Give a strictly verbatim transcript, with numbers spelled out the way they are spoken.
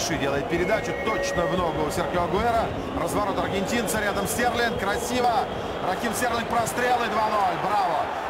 Клиши делает передачу точно в ногу Серхио Агуэро. Разворот аргентинца, рядом Стерлинг. Красиво. Рахим Стерлинг, прострел и два ноль. Браво.